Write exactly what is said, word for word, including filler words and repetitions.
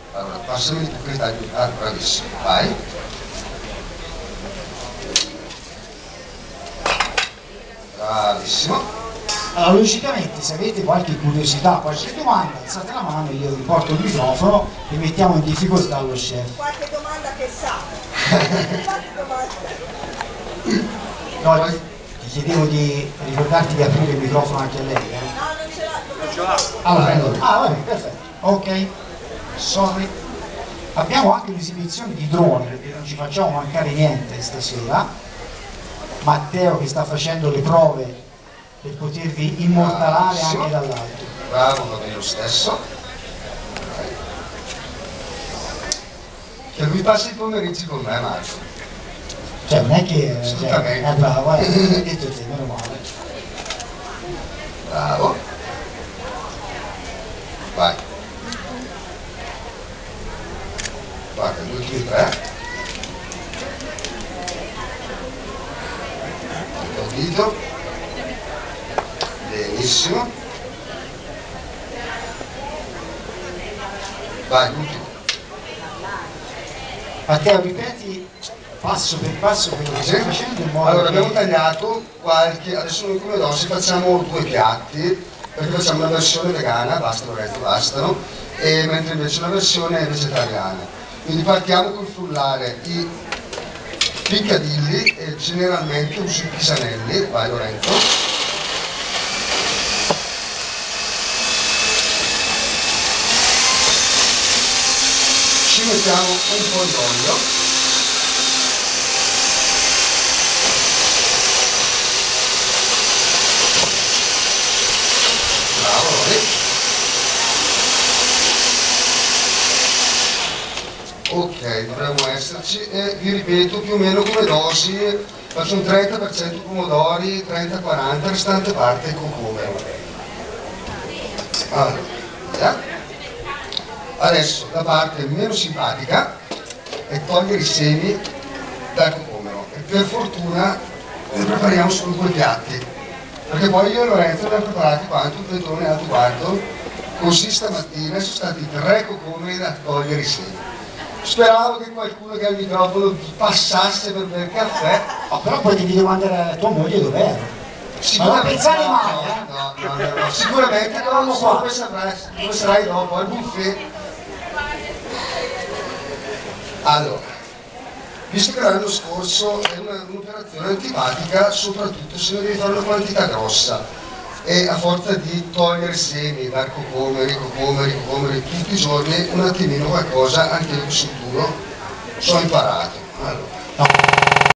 Allora, passami di pubblicità di ah, bravissimo, vai. Bravissimo. Allora, logicamente, se avete qualche curiosità, qualche domanda, alzate la mano, io vi porto il microfono e mettiamo in difficoltà lo chef. Qualche domanda che sa? Qualche domanda? No, ti ti chiedevo di ricordarti di aprire il microfono anche a lei. Eh? No, non ce l'ha. Non ce l'ha. Allora, allora. Ah, vabbè, perfetto. Ok, sorry. Abbiamo anche un'esibizione di droni, perché non ci facciamo mancare niente stasera. Matteo che sta facendo le prove per potervi immortalare Bravissimo. anche dall'alto. Bravo, va bene lo stesso. Vai. Che lui passi i pomeriggi con me, Marco. Cioè, non è che cioè, Assolutamente. è bravo, eh, hai detto te, meno male. Bravo. Vai. Guarda, gli ultimi tre. Dito. Benissimo. Vai, l'ultimo. Matteo, ripeti passo per passo quello che stai facendo in modo Allora, che... abbiamo tagliato qualche, adesso noi come dossi facciamo due piatti, perché facciamo una versione vegana, basta Lorenzo, bastano, e mentre invece una versione vegetariana. Quindi partiamo col frullare i piccadilli e generalmente uso i pisanelli, vai Lorenzo. Ci mettiamo un po' di olio. Bravo, Lori. Ok, dovremmo esserci e vi ripeto più o meno come dosi, faccio un trenta per cento pomodori, trenta quaranta, restante parte cocomero. Allora, via. Adesso la parte meno simpatica è togliere i semi dal cocomero e per fortuna ne prepariamo solo due piatti, perché poi io e Lorenzo abbiamo preparato quanto un pentolone alto guardo, così stamattina sono stati tre cocomeri da togliere i semi. Speravo che qualcuno che ha il microfono passasse per bere caffè. Oh, però poi devi domandare a tua moglie dov'ero. Ma non pensare no, mai, eh? no, no, no, no, sicuramente non lo so, dove sarai, dove sarai dopo, al buffet. Allora, visto che l'anno scorso è una- un'operazione antipatica, soprattutto se ne devi fare una quantità grossa e a forza di togliere semi, dar cocomeri, cocomeri, cocomeri tutti i giorni, un attimino qualcosa anche io sul duro ci ho imparato. Allora.